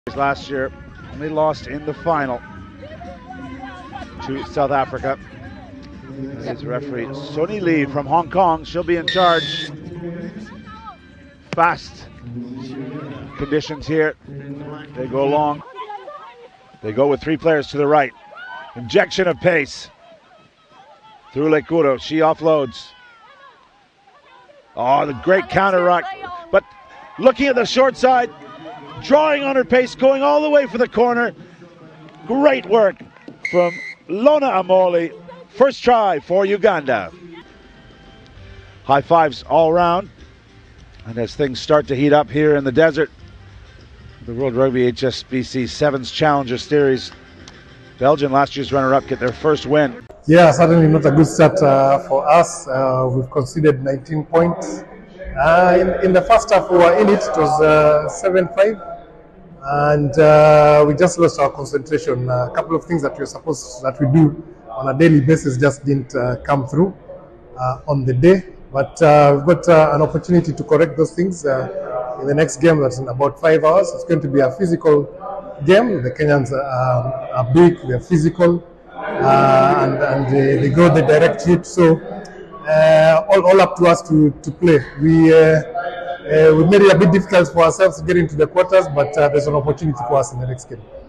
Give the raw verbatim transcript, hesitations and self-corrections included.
Last year, only lost in the final to South Africa. His referee, Sonny Lee from Hong Kong. She'll be in charge. Fast conditions here. They go long. They go with three players to the right. Injection of pace through Lekuro. She offloads. Oh, the great counter rock. But looking at the short side, drawing on her pace, going all the way for the corner. Great work from Lona Amoli. First try for Uganda. High fives all around. And as things start to heat up here in the desert, the World Rugby H S B C Sevens Challenger Series, Belgium, last year's runner-up, get their first win. Yeah, certainly not a good start uh, for us. Uh, we've conceded nineteen points. Uh, in, in the first half, we were in it. It was seven five. And uh, we just lost our concentration. Uh, a couple of things that we're supposed that we do on a daily basis just didn't uh, come through uh, on the day. But uh, we've got uh, an opportunity to correct those things uh, in the next game. That's in about five hours. It's going to be a physical game. The Kenyans are, are big. They're physical, uh, and, and they, they go the direct hit. So uh, all, all up to us to to play. We. Uh, Uh, we made it a bit difficult for ourselves to get into the quarters, but uh, there's an opportunity for us in the next game.